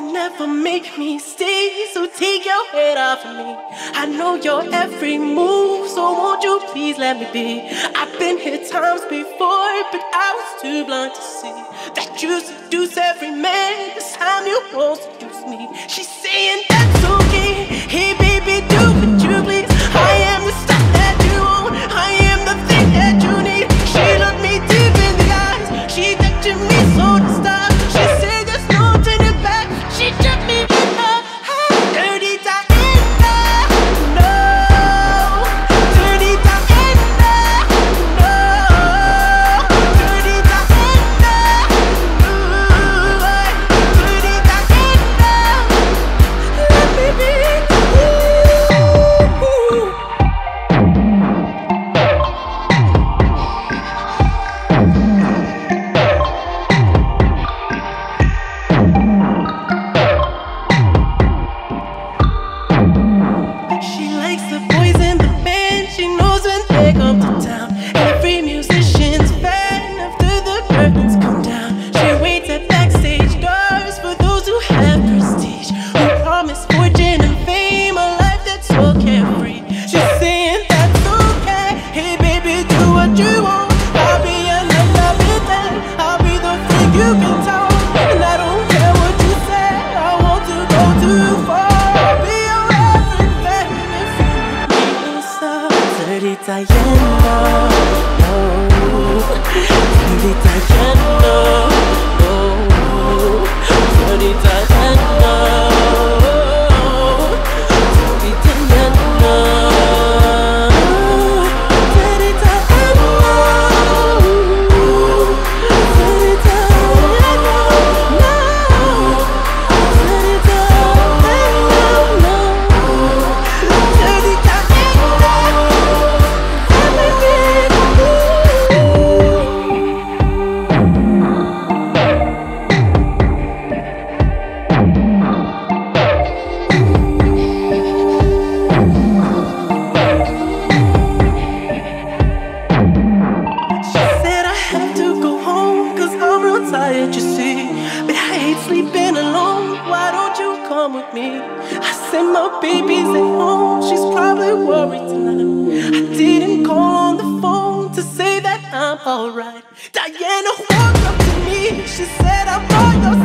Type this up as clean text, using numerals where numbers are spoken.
can never make me stay, so take your head off of me. I know your every move, so won't you please let me be. I've been here times before, but I was too blind to see that you seduce every man. This time you won't seduce me. She's saying that's okay. Hey baby, do what you please. I am the stuff that you want. I am the thing that you need. She looked me deep in the eyes. She touching me so to stop. She said there's no turning back. She took me in her dirty Diana. No, dirty Diana. No, dirty Diana. Ooh, dirty Diana. Let me be you. She likes the boys in the band. She knows when they come to town. Every musician's fan after the curtains come down. She waits at backstage doors for those who have prestige, who promise fortune and fame, a life that's so carefree. She's saying that's okay. Hey baby, do what you want. I'll be a night, I'll be that. I'll be the freak you can tell. And I don't care what you say. I want to go too far. I'll be your everything if you make me so. Dirty Diana, oh, dirty Diana, oh, dirty Diana, oh, dirty Diana, dirty Diana, dirty Diana, no, dirty Diana, no, dirty Diana. Tired, you see, but I hate sleeping alone. Why don't you come with me? I said my baby's at home. She's probably worried tonight. I didn't call on the phone to say that I'm alright. Diana walked up to me. She said I'm by your side.